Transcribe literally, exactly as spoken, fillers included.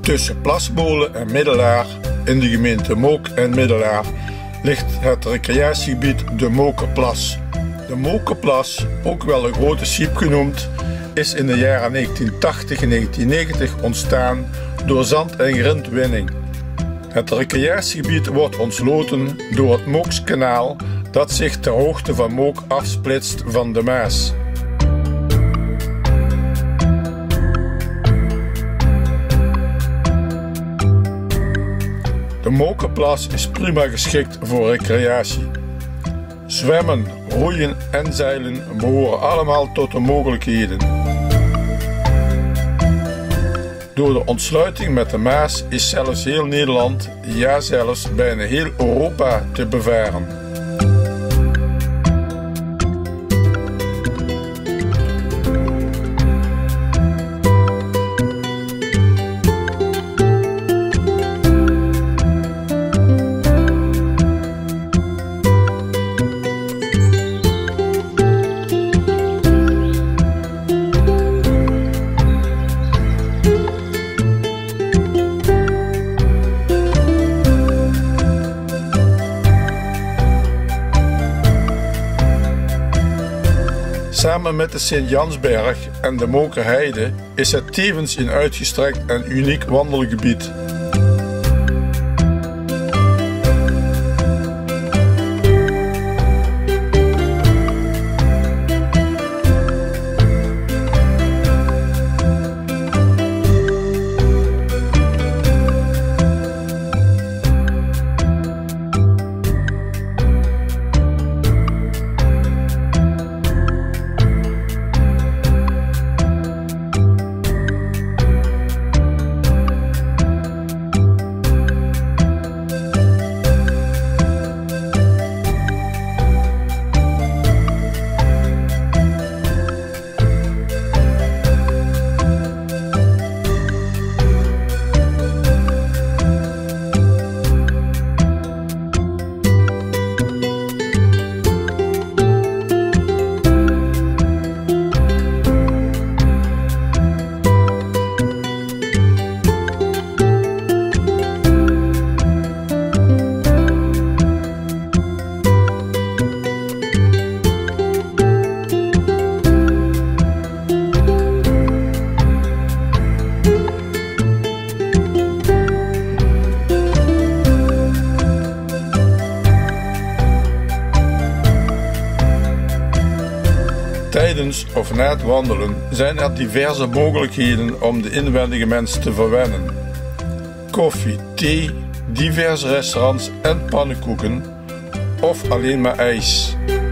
Tussen Plasbolen en Middelaar, in de gemeente Mook en Middelaar, ligt het recreatiegebied de Mokerplas. De Mokerplas, ook wel de Grote Siep genoemd, is in de jaren negentien tachtig en negentien negentig ontstaan door zand- en grindwinning. Het recreatiegebied wordt ontsloten door het Mookskanaal dat zich ter hoogte van Mook afsplitst van de Maas. De Mokerplas is prima geschikt voor recreatie. Zwemmen, roeien en zeilen behoren allemaal tot de mogelijkheden. Door de ontsluiting met de Maas is zelfs heel Nederland, ja zelfs bijna heel Europa te bevaren. Samen met de Sint-Jansberg en de Mokerheide is het tevens een uitgestrekt en uniek wandelgebied. Tijdens of na het wandelen zijn er diverse mogelijkheden om de inwendige mens te verwennen. Koffie, thee, diverse restaurants en pannenkoeken of alleen maar ijs.